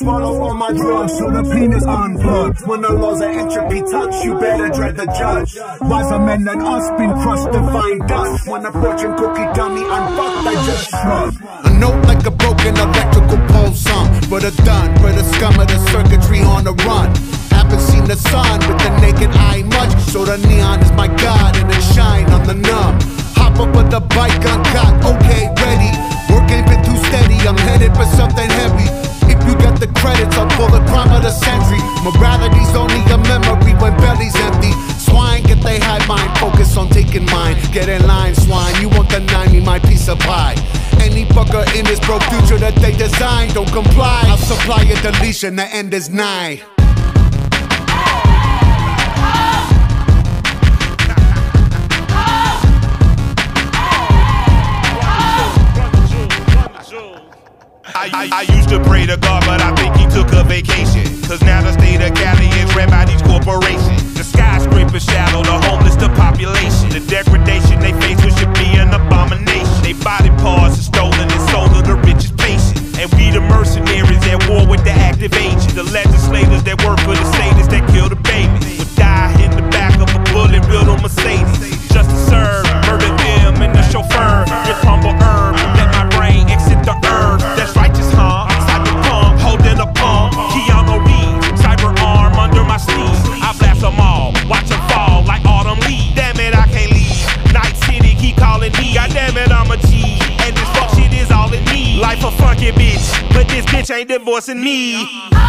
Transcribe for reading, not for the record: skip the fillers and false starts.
swallow all my drugs, so the penis unplugged. When the laws of entropy touch, you better dread the judge. Wiser men than us been crushed to find dust. When a fortune cookie dummy unfucked, I just shrug. A note like a broken electrical pole song. For the done, for the scum of the circuitry on the run. Haven't seen the sun with the naked eye much, so the neon is my god and it shine on the numb. Hop up with the bike uncut, okay, ready. Work ain't been too steady, I'm headed for something heavy. If you got the credits, I'll pull the crime of the century. Morality's only a memory when belly's empty. Swine, get they high mind, focus on taking mine. Get in line, swine, you won't deny me my piece of pie. Any fucker in this broke future that they design, don't comply. I'll supply a deletion, the end is nigh. I used to pray to God, but I think he took a vacation. Cause now the state of Cali is ran by these corporations. The skyscrapers shallow, the homeless, the population. The degradation they face, which should be an abomination. They body parts are stolen and sold to the richest patient. And we the mercenaries at war with the active agents. The legislators that work for the sadists that kill the babies. Would die in the back of a bullet built on Mercedes. Just to serve, murder them and the chauffeur. With humble herb, let my brain exit the herb. That's righteous, huh? Cyberpunk, holding a pump. Keanu Reeves, cyber arm under my sleeve. I blast them all, watch them fall like autumn leaves. Damn it, I can't leave. Night City keep calling me. God damn it, I'm a G. And this fuck shit is all it needs. Life a funky bitch, but this bitch ain't divorcing me.